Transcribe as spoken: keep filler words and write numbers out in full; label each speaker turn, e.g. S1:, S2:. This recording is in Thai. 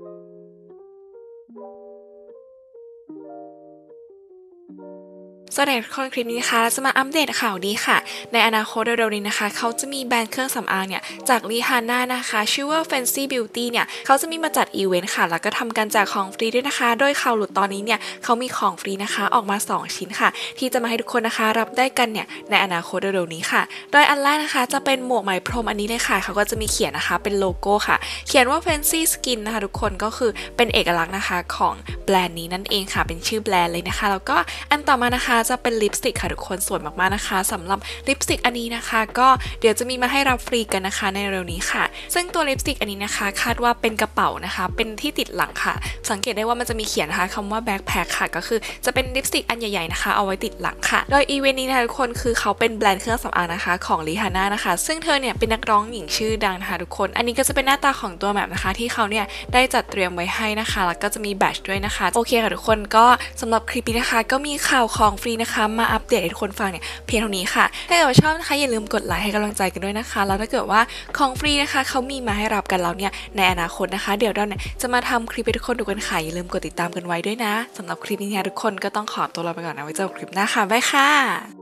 S1: สวัสดีทุกคนคลิปนี้นะคะจะมาอัปเดตข่าวดีค่ะในอนาคตเร็วๆนี้นะคะเขาจะมีแบรนด์เครื่องสำอางเนี่ยจากรีฮาน่านะคะชื่อว่า Fancy Beauty เนี่ยเขาจะมีมาจัดอีเวนต์ค่ะแล้วก็ทำการแจกของฟรีด้วยนะคะโดยข่าวหลุดตอนนี้เนี่ยเขามีของฟรีนะคะออกมาสองชิ้นค่ะที่จะมาให้ทุกคนนะคะรับได้กันเนี่ยในอนาคตเร็วๆนี้ค่ะโดยอันแรกนะคะจะเป็นหมวกไหมพรมอันนี้เลยค่ะเขาก็จะมีเขียนนะคะเป็นโลโก้ค่ะเขียนว่า Fancy Skin นะคะทุกคนก็คือเป็นเอกลักษณ์นะคะของแบรนด์นี้นั่นเองค่ะเป็นชื่อแบรนด์เลยนะคะแล้วก็อันต่อมานะคะจะเป็นลิปสติกค่ะทุกคนสวยมากๆนะคะสำหรับลิปสติกอันนี้นะคะก็เดี๋ยวจะมีมาให้รับฟรีกันนะคะในเร็วนี้ค่ะซึ่งตัวลิปสติกอันนี้นะคะคาดว่าเป็นกระเป๋านะคะเป็นที่ติดหลังค่ะสังเกตได้ว่ามันจะมีเขียนนะคะคำว่าแบ็คแพ็คค่ะก็คือจะเป็นลิปสติกอันใหญ่ๆนะคะเอาไว้ติดหลังค่ะโดยอีเวนต์นี้นะคะทุกคนคือเขาเป็นแบรนด์เครื่องสำอางนะคะของริฮาน่านะคะซึ่งเธอเนี่ยเป็นนักร้องหญิงชื่อดังนะคะทุกคนอันนี้ก็จะเป็นหน้าตาของตัวแบบนะคะที่เขาเนี่ยได้จัดเตรียมไว้ให้นะคะแล้วก็จะมีแบตด้วยนะคะโอเคค่ะทุกคนก็สำหรับคลิปนี้นะคะก็มีข่าวของฟรีนะคะมาอัปเดตให้ทุกคนฟังเนี่ยเพียงเท่านี้ค่ะถ้าเกิดว่าชอบนะคะอย่าลืมกดไลค์ให้กำลังใจกันด้วยนะคะแล้วถ้าเกิดว่าของฟรีนะคะเขามีมาให้รับกันแล้วเนี่ยในอนาคตนะคะเดี๋ยวเราเนี่ยจะมาทำคลิปให้ทุกคนดูกันค่ะอย่าลืมกดติดตามกันไว้ด้วยนะสำหรับคลิปนี้ทุกคนก็ต้องขอตัวลาไปก่อนนะไว้เจอกันคลิปหน้าค่ะบ๊ายค่ะ